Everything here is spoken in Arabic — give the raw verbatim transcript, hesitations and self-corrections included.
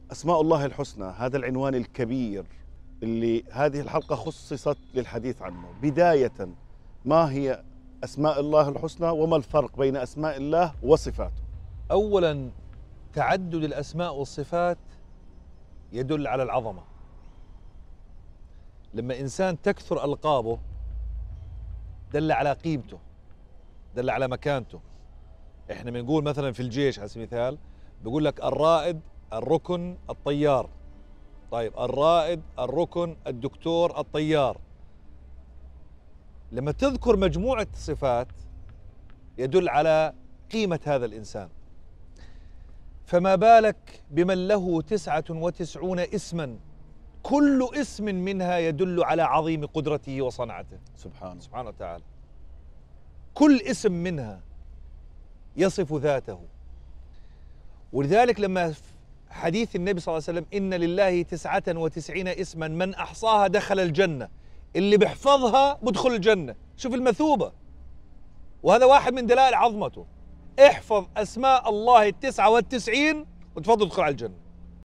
أسماء الله الحسنى، هذا العنوان الكبير اللي هذه الحلقة خصصت للحديث عنه. بداية، ما هي أسماء الله الحسنى وما الفرق بين أسماء الله وصفاته؟ أولا، تعدد الأسماء والصفات يدل على العظمة. لما إنسان تكثر ألقابه دل على قيمته، دل على مكانته. إحنا بنقول مثلا في الجيش على سبيل المثال بيقول لك الرائد، الركن، الطيار. طيب الرائد، الركن، الدكتور، الطيار. لما تذكر مجموعة صفات يدل على قيمة هذا الإنسان، فما بالك بمن له تسعة وتسعون اسما كل اسم منها يدل على عظيم قدرته وصنعته سبحانه سبحانه وتعالى. كل اسم منها يصف ذاته. ولذلك لما حديث النبي صلى الله عليه وسلم إن لله تسعة وتسعين اسما من أحصاها دخل الجنة، اللي بيحفظها بدخل الجنة. شوف المثوبة، وهذا واحد من دلائل عظمته. احفظ أسماء الله التسعة والتسعين وتفضل تدخل على الجنة.